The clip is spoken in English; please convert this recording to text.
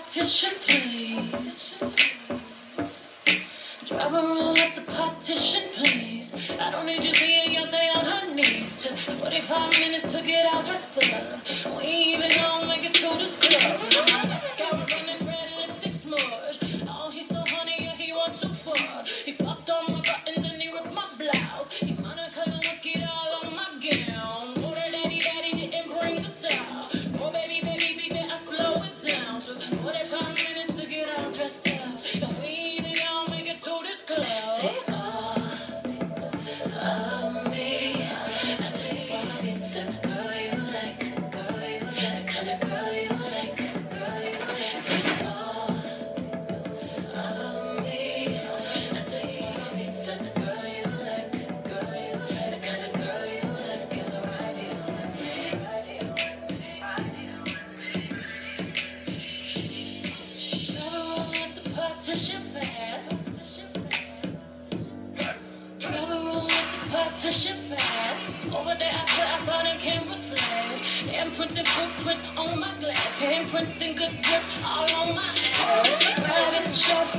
partition, please. Drive around at the partition, please. I don't need you seeing Beyonce on her knees. Took 45 minutes to get all dressed up. We ain't even gonna make it to this club. My mascara running red, lipstick smudge. Oh, he's so honey, yeah, he went too far. He popped on my buttons and he ripped my blouse. He Monica Lewinsky all on my gown. Oh, that daddy didn't bring the towel. Oh, baby, I slow it down. Took 45 minutes to get all dressed up. And we ain't even gonna make it to this club. Take all of me. I just wanna be the girl you like. The kind of girl you like. Take all of me. I just wanna be the girl you like. The kind of girl you like is right here with me, right here with me, right here with me. Travel at the partition fast. Partition fast. Over there, I saw the cameras flash. Handprints and footprints on my glass. Handprints and good grips all on my ass. Private show.